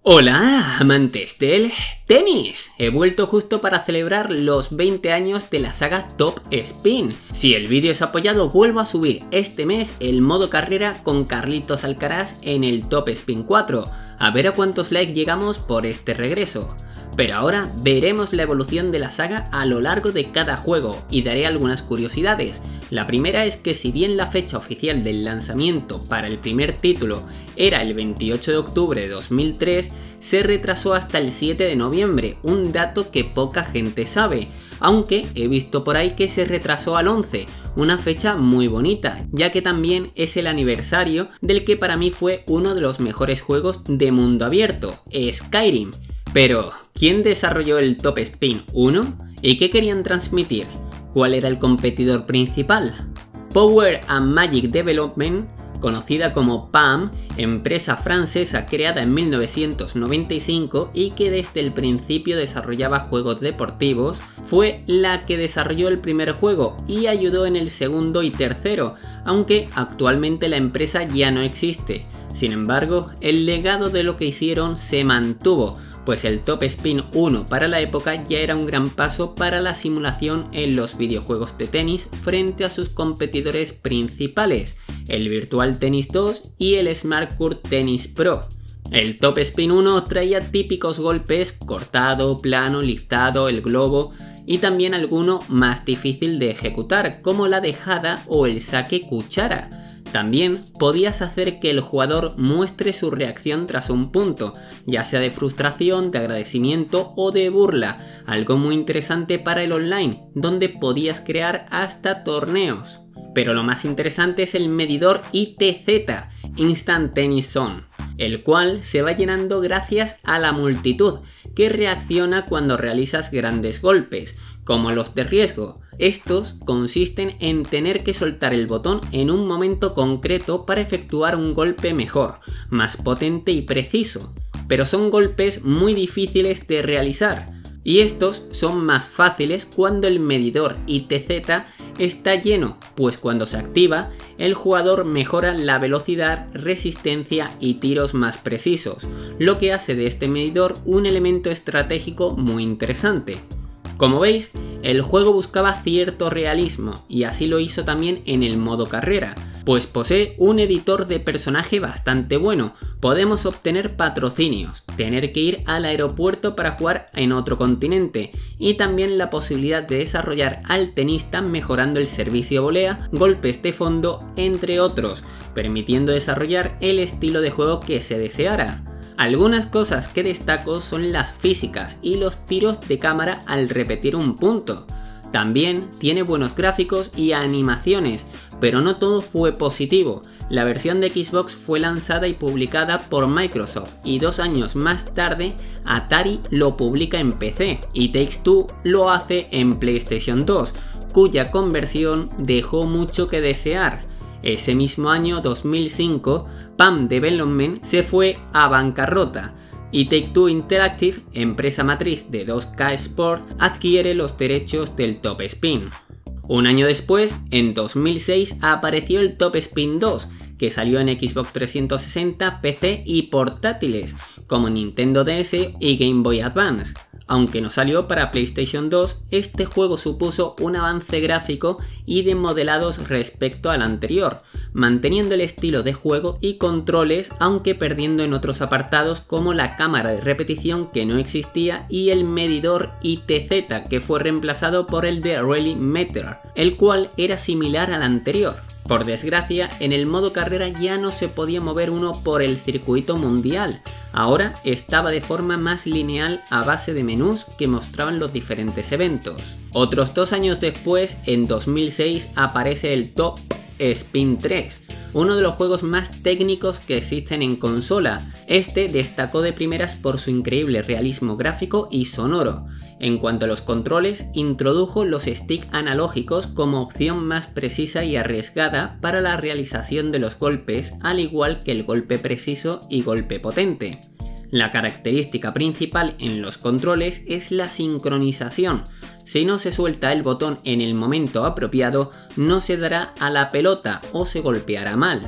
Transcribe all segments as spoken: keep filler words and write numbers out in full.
Hola, amantes del tenis. He vuelto justo para celebrar los veinte años de la saga Top Spin. Si el vídeo es apoyado, vuelvo a subir este mes el modo carrera con Carlitos Alcaraz en el Top Spin cuatro. A ver a cuántos likes llegamos por este regreso. Pero ahora veremos la evolución de la saga a lo largo de cada juego y daré algunas curiosidades. La primera es que si bien la fecha oficial del lanzamiento para el primer título era el veintiocho de octubre de dos mil tres, se retrasó hasta el siete de noviembre, un dato que poca gente sabe, aunque he visto por ahí que se retrasó al once, una fecha muy bonita, ya que también es el aniversario del que para mí fue uno de los mejores juegos de mundo abierto, Skyrim. Pero, ¿quién desarrolló el Top Spin uno? ¿Y qué querían transmitir? ¿Cuál era el competidor principal? Power and Magic Development, conocida como P A M, empresa francesa creada en mil novecientos noventa y cinco y que desde el principio desarrollaba juegos deportivos, fue la que desarrolló el primer juego y ayudó en el segundo y tercero, aunque actualmente la empresa ya no existe. Sin embargo, el legado de lo que hicieron se mantuvo, pues el Top Spin uno para la época ya era un gran paso para la simulación en los videojuegos de tenis frente a sus competidores principales, el Virtual Tennis dos y el Smart Court Tennis Pro. El Top Spin uno traía típicos golpes cortado, plano, liftado, el globo y también alguno más difícil de ejecutar como la dejada o el saque cuchara. También podías hacer que el jugador muestre su reacción tras un punto, ya sea de frustración, de agradecimiento o de burla, algo muy interesante para el online, donde podías crear hasta torneos. Pero lo más interesante es el medidor I T Z, Instant Tennis Zone, el cual se va llenando gracias a la multitud, que reacciona cuando realizas grandes golpes, como los de riesgo. Estos consisten en tener que soltar el botón en un momento concreto para efectuar un golpe mejor, más potente y preciso, pero son golpes muy difíciles de realizar, y estos son más fáciles cuando el medidor I T Z está lleno, pues cuando se activa, el jugador mejora la velocidad, resistencia y tiros más precisos, lo que hace de este medidor un elemento estratégico muy interesante. Como veis, el juego buscaba cierto realismo y así lo hizo también en el modo carrera, pues posee un editor de personaje bastante bueno, podemos obtener patrocinios, tener que ir al aeropuerto para jugar en otro continente y también la posibilidad de desarrollar al tenista mejorando el servicio volea, golpes de fondo, entre otros, permitiendo desarrollar el estilo de juego que se deseara. Algunas cosas que destaco son las físicas y los tiros de cámara al repetir un punto. También tiene buenos gráficos y animaciones, pero no todo fue positivo. La versión de Xbox fue lanzada y publicada por Microsoft y dos años más tarde Atari lo publica en P C y Take-Two lo hace en PlayStation dos, cuya conversión dejó mucho que desear. Ese mismo año, dos mil cinco, P A M Development se fue a bancarrota y Take-Two Interactive, empresa matriz de dos K Sport, adquiere los derechos del Top Spin. Un año después, en dos mil seis, apareció el Top Spin dos, que salió en Xbox trescientos sesenta, P C y portátiles, como Nintendo D S y Game Boy Advance. Aunque no salió para PlayStation dos, este juego supuso un avance gráfico y de modelados respecto al anterior, manteniendo el estilo de juego y controles, aunque perdiendo en otros apartados como la cámara de repetición que no existía y el medidor I T Z, que fue reemplazado por el de Rally Meter, el cual era similar al anterior. Por desgracia, en el modo carrera ya no se podía mover uno por el circuito mundial, ahora estaba de forma más lineal a base de menús que mostraban los diferentes eventos. Otros dos años después, en dos mil seis, aparece el Top Spin tres, uno de los juegos más técnicos que existen en consola. Este destacó de primeras por su increíble realismo gráfico y sonoro. En cuanto a los controles, introdujo los sticks analógicos como opción más precisa y arriesgada para la realización de los golpes, al igual que el golpe preciso y golpe potente. La característica principal en los controles es la sincronización. Si no se suelta el botón en el momento apropiado, no se dará a la pelota o se golpeará mal.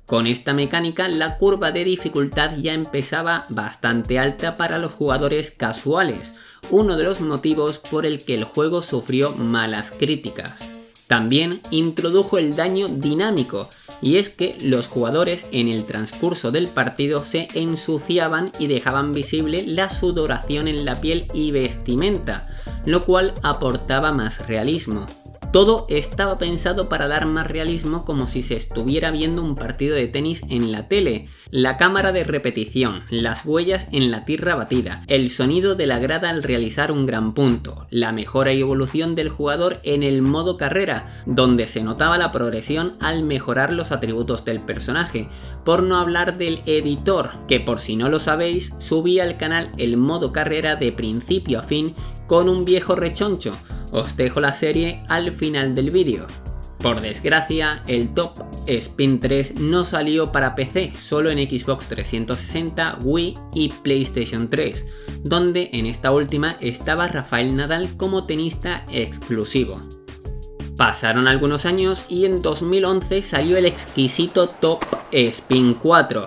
Con esta mecánica la curva de dificultad ya empezaba bastante alta para los jugadores casuales, uno de los motivos por el que el juego sufrió malas críticas. También introdujo el daño dinámico, y es que los jugadores en el transcurso del partido se ensuciaban y dejaban visible la sudoración en la piel y vestimenta, lo cual aportaba más realismo. Todo estaba pensado para dar más realismo, como si se estuviera viendo un partido de tenis en la tele. La cámara de repetición, las huellas en la tierra batida, el sonido de la grada al realizar un gran punto, la mejora y evolución del jugador en el modo carrera, donde se notaba la progresión al mejorar los atributos del personaje, por no hablar del editor, que por si no lo sabéis, subía al canal el modo carrera de principio a fin con un viejo rechoncho. Os dejo la serie al final del vídeo. Por desgracia, el Top Spin tres no salió para P C, solo en Xbox trescientos sesenta, Wii y PlayStation tres, donde en esta última estaba Rafael Nadal como tenista exclusivo. Pasaron algunos años y en dos mil once salió el exquisito Top Spin cuatro.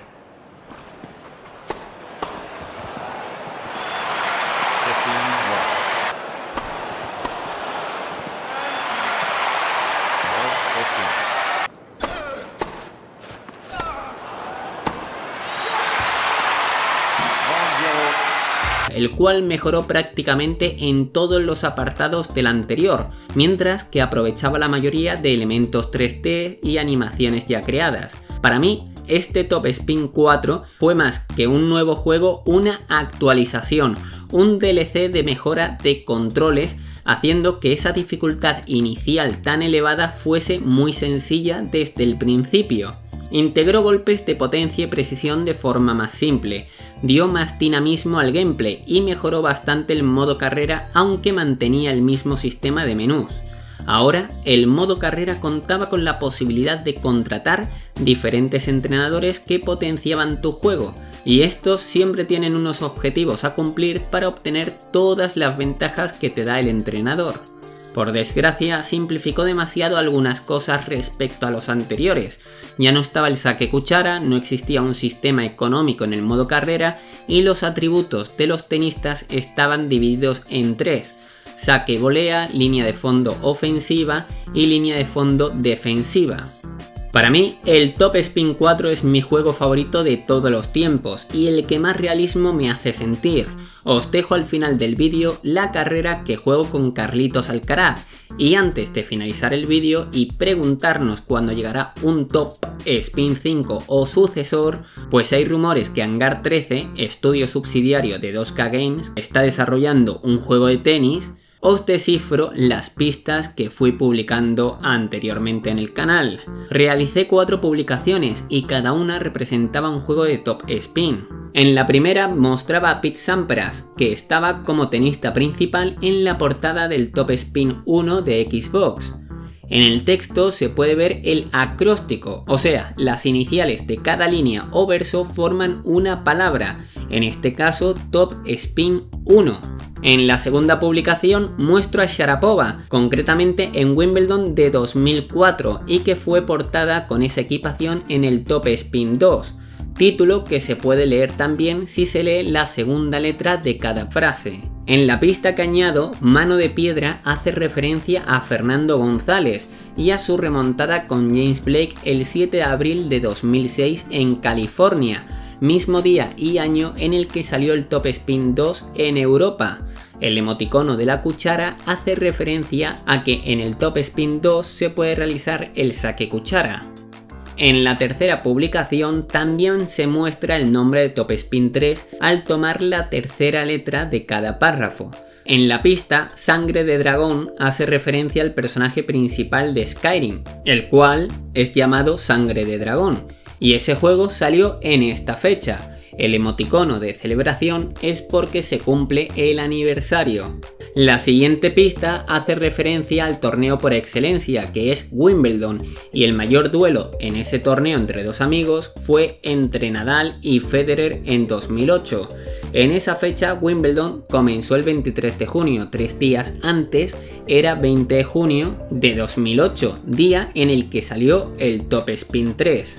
El cual mejoró prácticamente en todos los apartados del anterior, mientras que aprovechaba la mayoría de elementos tres D y animaciones ya creadas. Para mí, este Top Spin cuatro fue más que un nuevo juego, una actualización, un D L C de mejora de controles, haciendo que esa dificultad inicial tan elevada fuese muy sencilla desde el principio. Integró golpes de potencia y precisión de forma más simple, dio más dinamismo al gameplay y mejoró bastante el modo carrera, aunque mantenía el mismo sistema de menús. Ahora, el modo carrera contaba con la posibilidad de contratar diferentes entrenadores que potenciaban tu juego, y estos siempre tienen unos objetivos a cumplir para obtener todas las ventajas que te da el entrenador. Por desgracia, simplificó demasiado algunas cosas respecto a los anteriores. Ya no estaba el saque cuchara, no existía un sistema económico en el modo carrera y los atributos de los tenistas estaban divididos en tres: saque y volea, línea de fondo ofensiva y línea de fondo defensiva. Para mí, el Top Spin cuatro es mi juego favorito de todos los tiempos y el que más realismo me hace sentir. Os dejo al final del vídeo la carrera que juego con Carlitos Alcaraz, y antes de finalizar el vídeo y preguntarnos cuándo llegará un Top Spin cinco o sucesor, pues hay rumores que Hangar trece, estudio subsidiario de dos K Games, está desarrollando un juego de tenis. Os descifro las pistas que fui publicando anteriormente en el canal. Realicé cuatro publicaciones y cada una representaba un juego de Top Spin. En la primera mostraba a Pete Sampras, que estaba como tenista principal en la portada del Top Spin uno de Xbox. En el texto se puede ver el acróstico, o sea, las iniciales de cada línea o verso forman una palabra, en este caso Top Spin uno. En la segunda publicación muestro a Sharapova, concretamente en Wimbledon de dos mil cuatro, y que fue portada con esa equipación en el Top Spin dos, título que se puede leer también si se lee la segunda letra de cada frase. En la pista que añado, Mano de Piedra hace referencia a Fernando González y a su remontada con James Blake el siete de abril de dos mil seis en California, mismo día y año en el que salió el Top Spin dos en Europa. El emoticono de la cuchara hace referencia a que en el Top Spin dos se puede realizar el saque cuchara. En la tercera publicación también se muestra el nombre de Top Spin tres al tomar la tercera letra de cada párrafo. En la pista, Sangre de Dragón hace referencia al personaje principal de Skyrim, el cual es llamado Sangre de Dragón, y ese juego salió en esta fecha. El emoticono de celebración es porque se cumple el aniversario. La siguiente pista hace referencia al torneo por excelencia, que es Wimbledon, y el mayor duelo en ese torneo entre dos amigos fue entre Nadal y Federer en dos mil ocho. En esa fecha Wimbledon comenzó el veintitrés de junio, tres días antes era veinte de junio de dos mil ocho, día en el que salió el Top Spin tres.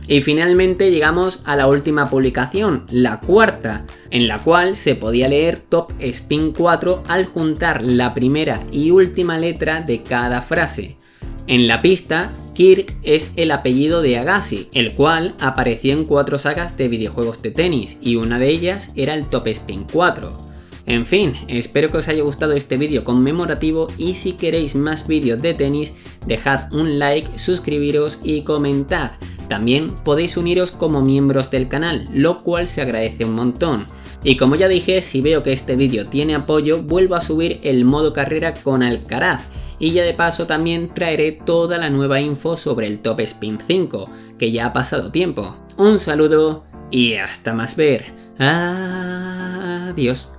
Y finalmente llegamos a la última publicación, la cuarta, en la cual se podía leer Top Spin cuatro al juntar la primera y última letra de cada frase. En la pista, Kirk es el apellido de Agassi, el cual apareció en cuatro sagas de videojuegos de tenis, y una de ellas era el Top Spin cuatro. En fin, espero que os haya gustado este vídeo conmemorativo, y si queréis más vídeos de tenis, dejad un like, suscribiros y comentad. También podéis uniros como miembros del canal, lo cual se agradece un montón. Y como ya dije, si veo que este vídeo tiene apoyo, vuelvo a subir el modo carrera con Alcaraz. Y ya de paso también traeré toda la nueva info sobre el Top Spin cinco, que ya ha pasado tiempo. Un saludo y hasta más ver. Adiós.